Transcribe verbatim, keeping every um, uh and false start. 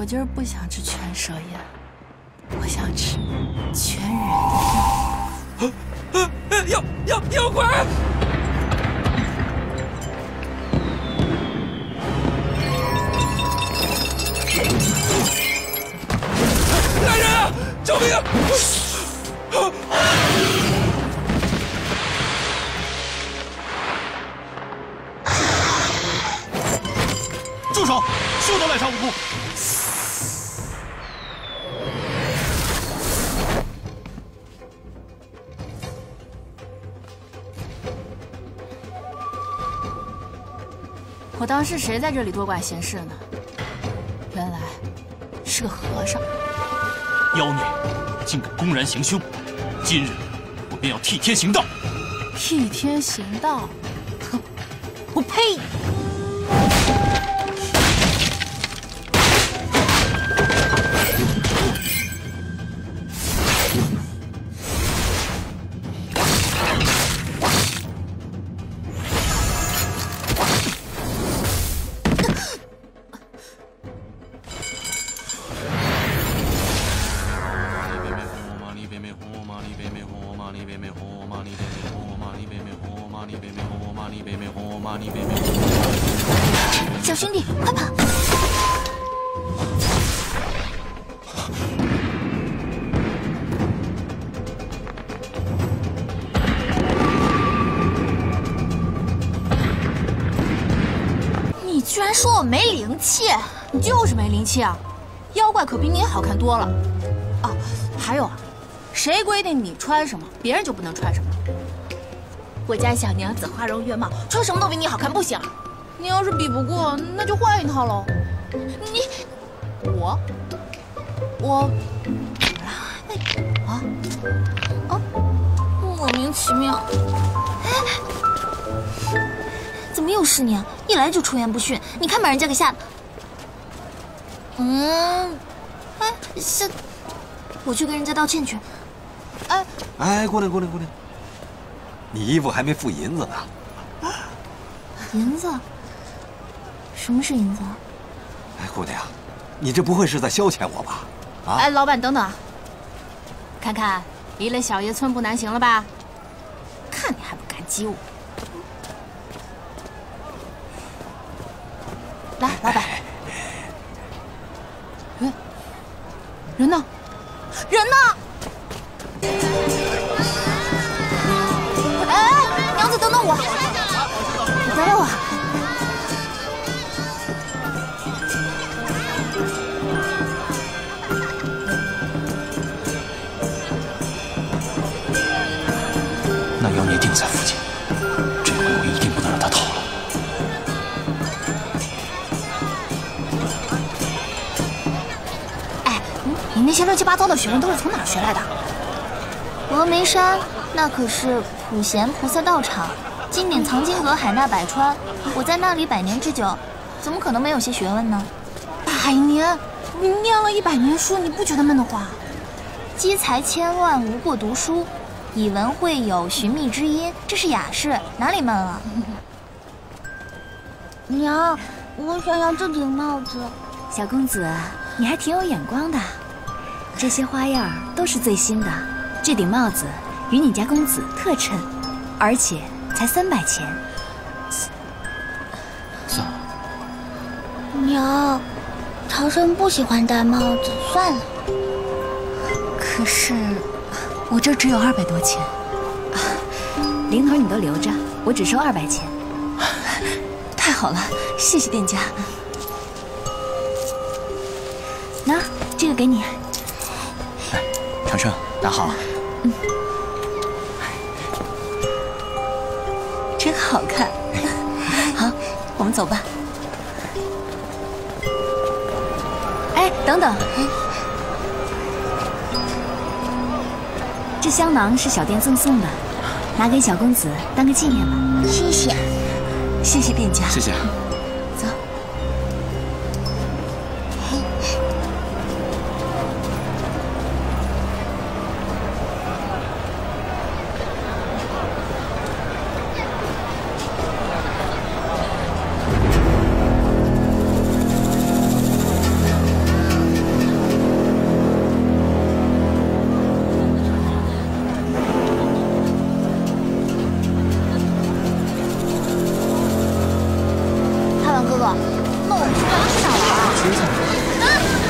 我今儿不想吃全蛇宴，我想吃全人的宴。妖妖妖怪！来人啊！救命啊！ 住手！休得滥杀无辜！ 我当是谁在这里多管闲事呢？原来是个和尚。 妖孽，竟敢公然行凶！今日我便要替天行道！ 替天行道？哼！我呸！ 小兄弟，快跑！ 你居然说我没灵气，你就是没灵气啊！妖怪可比你好看多了。哦，还有啊，谁规定你穿什么，别人就不能穿什么？我家小娘子花容月貌，穿什么都比你好看，不行。你要是比不过，那就换一套喽。你，我，我，啊，啊，莫名其妙。 哎，怎么又是你啊？一来就出言不逊，你看把人家给吓的。嗯，哎，小，我去跟人家道歉去。 哎， 哎，姑娘，姑娘，姑娘，你衣服还没付银子呢。 银子？什么是银子？ 哎，姑娘，你这不会是在消遣我吧？啊！ 哎，老板，等等，看看离了小爷寸步难行了吧？看你还不感激我！来，老板。人，人呢？人呢？哎，娘子，等等我！你等等我！ 那妖孽定在附近，这回我一定不能让他逃了。 哎，你那些乱七八糟的学问都是从哪儿学来的？ 峨眉山那可是普贤菩萨道场，金顶藏经阁海纳百川，我在那里百年之久，怎么可能没有些学问呢？ 百年？你念了一百年书，你不觉得闷得慌？ 积财千万无过读书，以文会友寻觅知音，这是雅事，哪里闷啊？ 娘，我想要这顶帽子。 小公子，你还挺有眼光的，这些花样都是最新的。这顶帽子与你家公子特衬，而且才三百钱。 算了。 娘，长生不喜欢戴帽子，算了。 可是我这只有二百多钱，啊，零头你都留着，我只收二百钱。太好了，谢谢店家。那这个给你。 哎，长生，拿好。 嗯，真好看。好，我们走吧。哎，等等。这香囊是小店赠送的，拿给小公子当个纪念吧。 谢谢， 谢谢店家。 谢谢。 走。 哥，那我们去看去哪儿玩啊？ 吃菜。